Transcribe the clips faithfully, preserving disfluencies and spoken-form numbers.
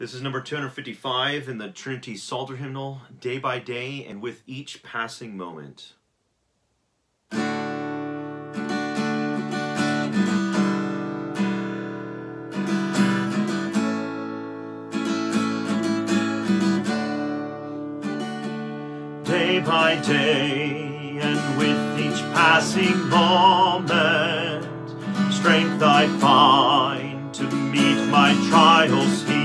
This is number two hundred fifty-five in the Trinity Psalter Hymnal, Day by Day and with Each Passing Moment. Day by day and with each passing moment, strength I find to meet my trials here.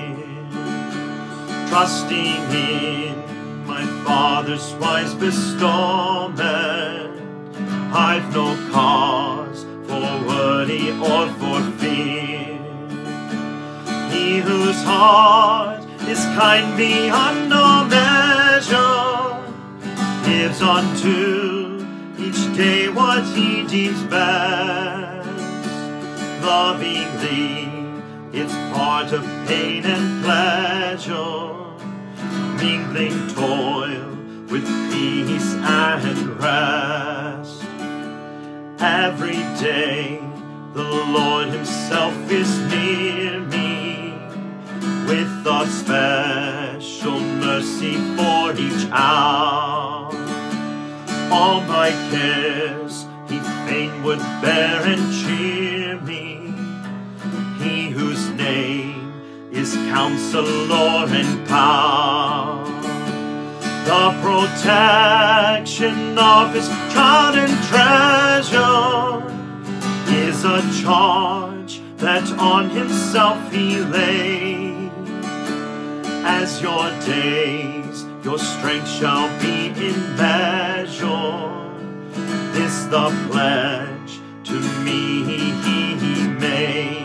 Trusting in my Father's wise bestowment, I've no cause for worry or for fear. He whose heart is kind beyond no measure gives unto each day what he deems best. Lovingly, it's part of pain and pleasure, mingling toil with peace and rest. Every day the Lord himself is near me, with a special mercy for each hour. All my cares he fain would bear and cheer me, he whose name is Counselor and Power. The protection of his child and treasure is a charge that on himself he laid. As your days, your strength shall be in measure. This the pledge to me he made.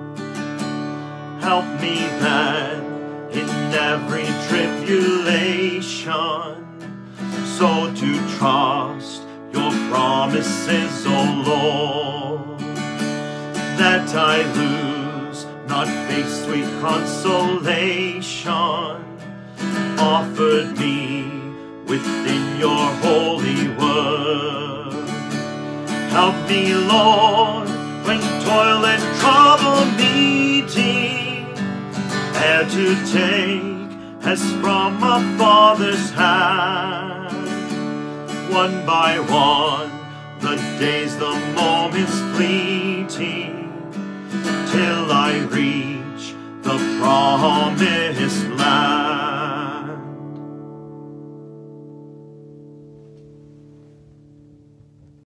Help me then in every tribulation, so to trust your promises, O Lord, that I lose not faith's sweet consolation offered me within your holy word. Help me, Lord, when toil and trouble meeting, ere to take as from a father's hand, one by one, the days, the moments fleeting, till I reach the promised land.